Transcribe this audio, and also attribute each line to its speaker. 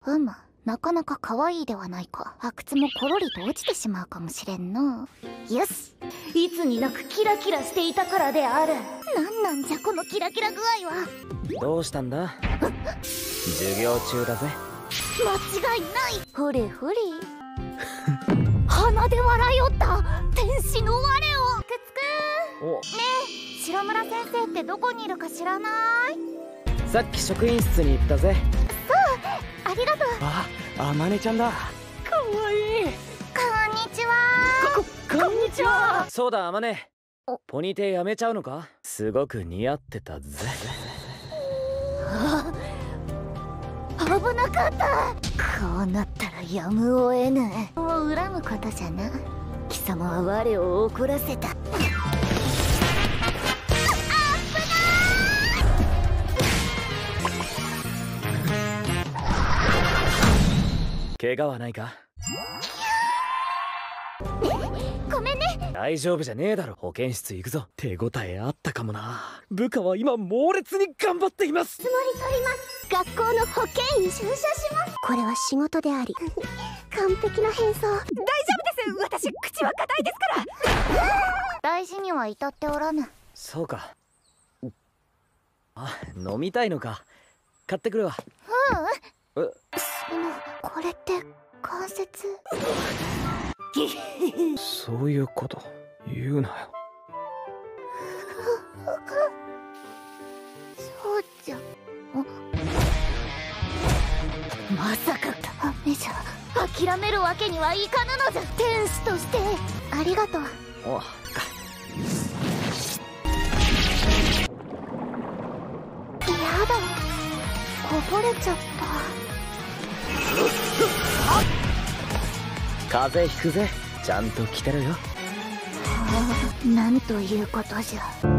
Speaker 1: なかなか可愛いではないか。阿久津もコロリと落ちてしまうかもしれんの。よし、いつになくキラキラしていたからである。なんじゃこのキラキラ具合は。
Speaker 2: どうしたんだ？授業中だぜ。
Speaker 1: 間違いない。ほれほれ鼻で笑いおった天使の我を。くつくんねえ、白村先生ってどこにいるか知らない？
Speaker 2: さっき職員室に行ったぜ。
Speaker 1: そう、ありがとう。
Speaker 2: あまねちゃんだ。かわいい。
Speaker 1: こんにちは。
Speaker 2: こんにちは。そうだ、あまね。ポニテやめちゃうのか？すごく似合ってたぜ。
Speaker 1: 危なかった。こうなったらやむを得ぬ。を恨むことじゃな。貴様は我を怒らせた。
Speaker 2: 怪我はないか？
Speaker 1: ごめんね。
Speaker 2: 大丈夫じゃねえだろ。保健室行くぞ。手応えあったかもな。部下は今猛烈に頑張っています。
Speaker 1: つもり取ります。学校の保健医注射します。これは仕事であり完璧な変装。大丈夫です。私口は硬いですから。大事には至っておらぬ。
Speaker 2: そうか。飲みたいのか。買ってくるわ。
Speaker 1: これって関節。
Speaker 2: そういうこと言うなよ。
Speaker 1: そうじゃ。まさかダメじゃ。諦めるわけにはいかぬのじゃ。天使としてありがとう。やだ、こぼれちゃった。
Speaker 2: 風邪ひくぜ。ちゃんと来てるよ。
Speaker 1: なんということじゃ。